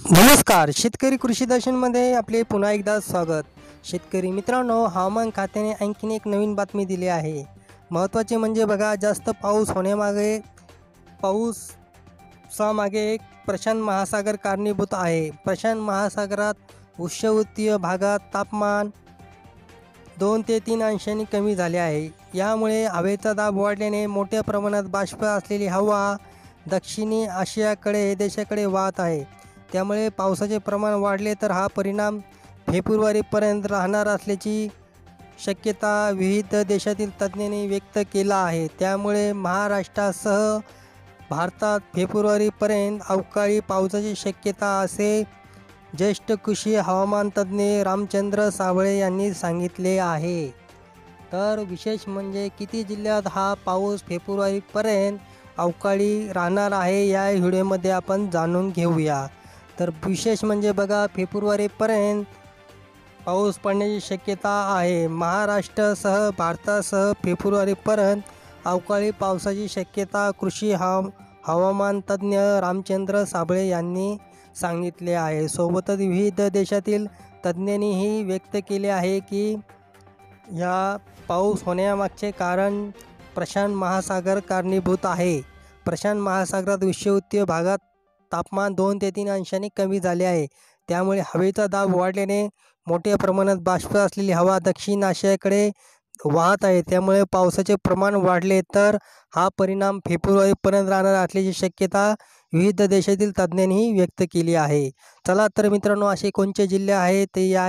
नमस्कार, शेतकरी कृषी दर्शनमध्ये आपले पुन्हा एकदा स्वागत. शेतकरी मित्रांनो, हवामान खात्याने आणखीन एक नवीन बातमी दिली आहे. महत्त्वाचे म्हणजे बघा, जास्त पाऊस होण्यामागे पाऊसामागे एक प्रशांत महासागर कारणीभूत आहे. प्रशांत महासागरात उष्णकटिबंधीय भागात तापमान 2 ते 3 अंशांनी कमी झाले आहे. यामुळे हवेचा दाब वाढल्याने मोठ्या प्रमाणात बाष्प असलेली हवा दक्षिणी आशियाकडे देशाकडे वाहत आहे. त्यामुळे पावसाचे प्रमाण वाढले तर हा परिणाम फेब्रुवारीपर्यंत राहणार असल्याची शक्यता विविध देशातील तज्ज्ञांनी व्यक्त केला आहे. त्यामुळे महाराष्ट्रासह भारतात फेब्रुवारीपर्यंत अवकाळी पावसाची शक्यता असे ज्येष्ठ कृषी हवामान तज्ज्ञ रामचंद्र साबळे यांनी सांगितले आहे. तर विशेष म्हणजे किती जिल्ह्यात हा पाऊस फेब्रुवारीपर्यंत अवकाळी राहणार आहे या व्हिडिओमध्ये आपण जाणून घेऊया. तर विशेष म्हणजे बघा, फेब्रुवारीपर्यंत पाऊस पडण्याची शक्यता आहे. महाराष्ट्रासह भारतासह फेब्रुवारीपर्यंत अवकाळी पावसाची शक्यता कृषी हवामान तज्ज्ञ रामचंद्र साबळे यांनी सांगितले आहे. सोबतच विविध देशातील तज्ज्ञांनीही व्यक्त केले आहे की या पाऊस होण्यामागचे कारण प्रशांत महासागर कारणीभूत आहे. प्रशांत महासागरात उष्णकटिबंधीय भागात तापमान 2 ते 3 अंशांनी कमी झाले आहे. त्यामुळे हवेचा दाब वाढल्याने मोठ्या प्रमाणात बाष्प असलेली हवा दक्षिण आशियाकडे वाहत आहे. त्यामुळे पावसाचे प्रमाण वाढले तर हा परिणाम फेब्रुवारीपर्यंत राहणार असल्याची शक्यता विविध देशातील तज्ज्ञांनी व्यक्त केली आहे. चला तर मित्रांनो, असे कोणते जिल्हे आहेत ते या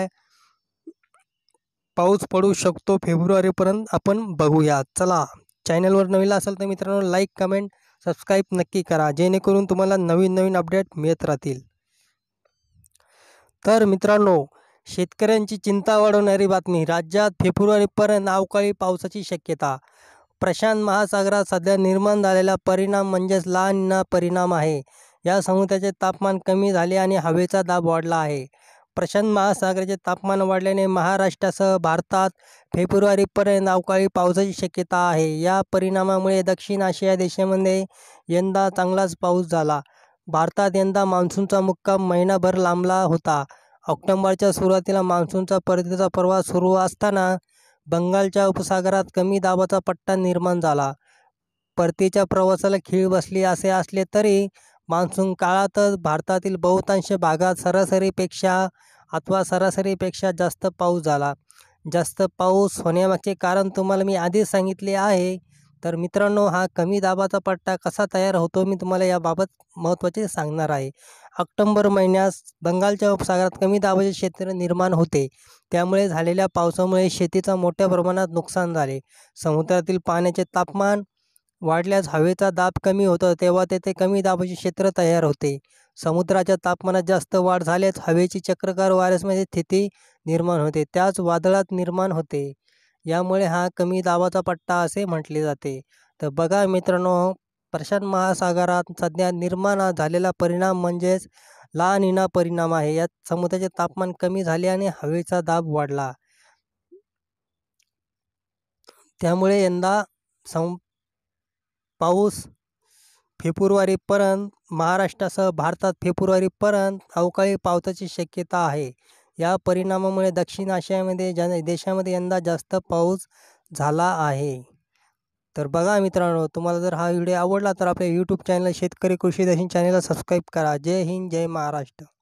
पाऊस पडू शकतो फेब्रुवारीपर्यंत आपण बघूया. चला, चॅनलवर नवीन असेल तर मित्रांनो लाईक, कमेंट, सबस्क्राईब नक्की करा, जेणेकरून तुम्हाला नवीन अपडेट मिळत राहतील. तर मित्रांनो, शेतकऱ्यांची चिंता वाढवणारी बातमी. राज्यात फेब्रुवारीपर्यंत अवकाळी पावसाची शक्यता. प्रशांत महासागरात सध्या निर्माण झालेला परिणाम म्हणजेच ला निना परिणाम आहे. या समुद्राचे तापमान कमी झाले आणि हवेचा दाब वाढला आहे. प्रशांत महासागराचे तापमान वाढल्याने महाराष्ट्रासह भारतात फेब्रुवारीपर्यंत अवकाळी पावसाची शक्यता आहे. या परिणामामुळे दक्षिण आशिया देशांमध्ये यंदा चांगलाच पाऊस झाला. भारतात यंदा मान्सूनचा मुक्काम महिनाभर लांबला होता. ऑक्टोबरच्या सुरुवातीला मान्सूनचा परतीचा प्रवास सुरू असताना बंगालच्या उपसागरात कमी दाबाचा पट्टा निर्माण झाला. परतीच्या प्रवासाला खीळ बसली असे असले तरी मान्सून काळातच भारतातील बहुतांश भागात सरासरीपेक्षा जास्त पाऊस झाला. जास्त पाऊस होण्यामागचे कारण तुम्हाला मी आधीच सांगितले आहे. तर मित्रांनो, हा कमी दाबाचा पट्टा कसा तयार होतो मी तुम्हाला याबाबत महत्त्वाचे सांगणार आहे. ऑक्टोबर महिन्यात बंगालच्या उपसागरात कमी दाबाचे क्षेत्र निर्माण होते. त्यामुळे झालेल्या पावसामुळे शेतीचा मोठ्या प्रमाणात नुकसान झाले. समुद्रातील पाण्याचे तापमान वाढल्यास हवेचा दाब कमी होतो, तेव्हा तेथे कमी दाबाचे क्षेत्र तयार होते. समुद्राच्या तापमानात जास्त वाढ झाल्यास हवेची चक्राकार वाऱ्यामध्ये स्थिती निर्माण होते, त्याच वादळात निर्माण होते. यामुळे हा कमी दाबाचा पट्टा असे म्हटले जाते. तर बघा मित्रांनो, प्रशांत महासागरात सध्या निर्माण झालेला परिणाम म्हणजेच ला निना परिणाम आहे. यात समुद्राचे तापमान कमी झाले आणि हवेचा दाब वाढला. त्यामुळे यंदा पाऊस फेब्रुवारीपर्यंत महाराष्ट्रासह भारतात फेब्रुवारीपर्यंत अवकाळी पावसाची शक्यता आहे. या परिणामामुळे दक्षिण आशियामध्ये देशामध्ये यंदा जास्त पाऊस झाला आहे. तर बघा मित्रांनो, तुम्हाला जर हा व्हिडिओ आवडला तर आपल्या यूट्यूब चॅनल शेतकरी कृषी दर्शन चॅनलला सबस्क्राईब करा. जय हिंद, जय महाराष्ट्र.